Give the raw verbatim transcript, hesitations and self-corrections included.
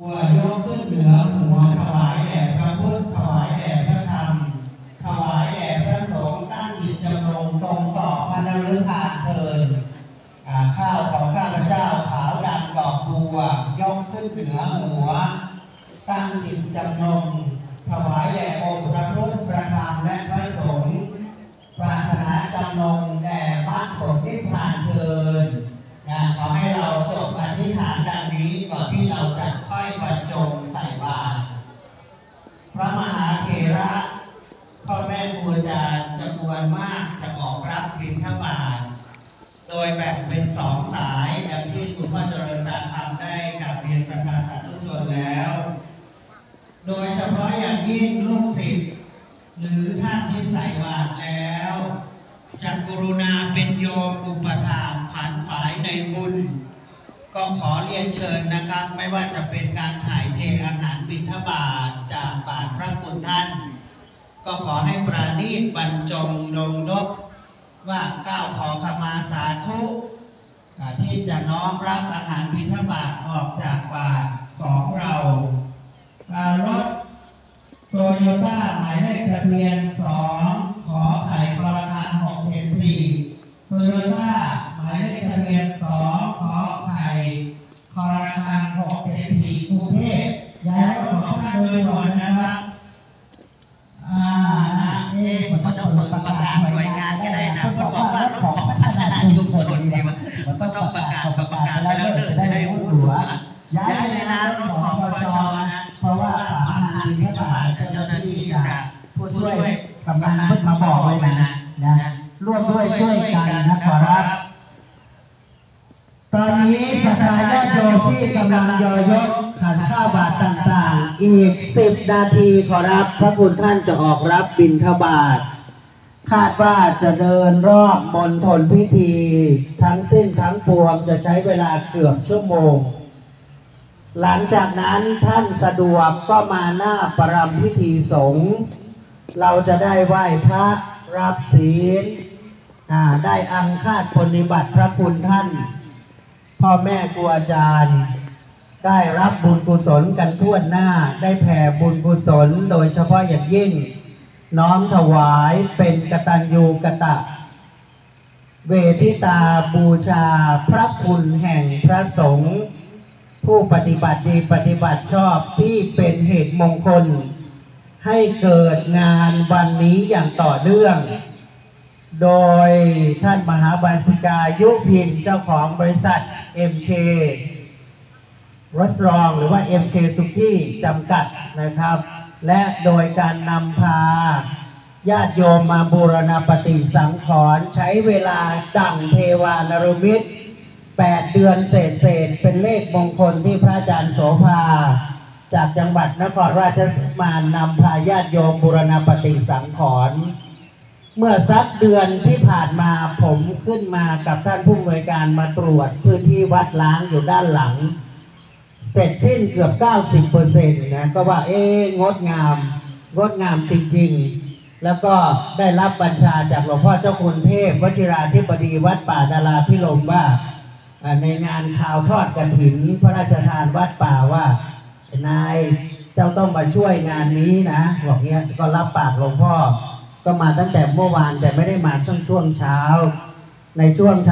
ตัวยกขึ้นเหนือหัวถวายแด่พระพุทธถวายแด่พระธรรมถวายแด่พระสงฆ์ตั้งจิตจำนงตรงต่อพระนฤทัยเถิดข้าวของข้าพเจ้าขาวดำดอกบัวยกขึ้นเหนือหัวตั้งจิตจำนงถวายแด่องค์พระพุทธพระธรรมและพระสงฆ์ปรารถนาจำนงแด่มรรคผลนิพพานเถิดขอให้เราจบอธิษฐานดังนี้ก่อนที่เราจะค่อยบรรจงใส่บาตรพระมหาเถระพ่อแม่ครูอาจารย์จำนวนมากจะออกรับบิณฑบาตโดยแบ่งเป็นสองสายอย่างที่คุณพ่อเจริญตาธรรมได้กลับเรียนศรัทธาสาธุชนแล้ว โดยเฉพาะอย่างยิ่งลูกศิษย์หรือท่านที่ใส่บาตรแล้วจะกรุณาเป็นโยมอุปถากขวัญขวายในบุญก็ขอเรียนเชิญนะครับไม่ว่าจะเป็นการถ่ายเทอาหารบิณฑบาตจากบาตรพระคุณท่านก็ขอให้ปราณีตบรรจงลงนบว่าก้าวขอขมาสาธุที่จะน้อมรับอาหารบิณฑบาตออกจากบาตรของเรารถโตโยต้าหมายเลขทะเบียนสองขอไข่คอรคันหกเจ็ดสี่โตโยต้าหมายเลขทะเบียนสองขอไข่คอรคันหกเจ็ดสี่กรุงเทพย้ายรถของท่านโดยด่วนนะครับอ่านะเอ๊ะผมก็ต้องเปิดประกาศหน่วยงานก็ได้นะเพราะบอกว่ารถของพัฒนาชุมชนดีวะก็ต้องประกาศประกาศไปแล้วเดินจะได้รู้ตัวย้ายเลยนะรถของปชนะเพราะว่าอาหารบิณฑบาตเจ้าหน้าที่จะผู้ช่วยกำลังมาบอกไว้นะนะร่วมด้วยช่วยกันนะขอรับตอนนี้สัตยาญาติโยมที่กำลังยอยกขันข้าวบาตรต่างๆอีกสิบนาทีขอรับพระคุณท่านจะออกรับบิณฑบาตคาดว่าจะเดินรอบมณฑลพิธีทั้งสิ้นทั้งปวงจะใช้เวลาเกือบชั่วโมงหลังจากนั้นท่านสะดวกก็มาหน้าประรำพิธีสงฆ์เราจะได้ไหว้พระรับศีลได้อังคาดปฏิบัติพระคุณท่านพ่อแม่ครูอาจารย์ได้รับบุญกุศลกันทั่วหน้าได้แผ่บุญกุศลโดยเฉพาะอย่างยิ่งน้อมถวายเป็นกตัญญูกตเวทิตาบูชาพระคุณแห่งพระสงฆ์ผู้ปฏิบัติดีปฏิบัติชอบที่เป็นเหตุมงคลให้เกิดงานวันนี้อย่างต่อเนื่องโดยท่านมหาบาสิกายุพินเจ้าของบริษัท เอ็ม เค Restaurant หรือว่า เอ็ม เค Suki จำกัดนะครับและโดยการนำพาญาติโยมมาบูรณปฏิสังขรณ์ใช้เวลาดั่งเทวานรมิตรแปดเดือนเศษเศษเป็นเลขมงคลที่พระอาจารย์โสภาจากจังหวัดนครราชสีมานำพาญาติโยมบูรณปฏิสังขรณ์เมื่อสักเดือนที่ผ่านมาผมขึ้นมากับท่านผู้อำนวยการมาตรวจพื้นที่วัดล้างอยู่ด้านหลังเสร็จสิ้นเกือบ เก้าสิบเปอร์เซ็นต์ นะก็ว่าเอ๊ะงดงามงดงามจริงๆแล้วก็ได้รับบัญชาจากหลวงพ่อเจ้าคุณเทพวชิราธิบดีวัดป่าดาราพิรมย์ว่าในงานข่าวทอดกฐินพระราชทานวัดป่าว่านายเจ้าต้องมาช่วยงานนี้นะบอกเงี้ยก็รับปากหลวงพ่อก็มาตั้งแต่เมื่อวานแต่ไม่ได้มาตั้งช่วงเช้าในช่วง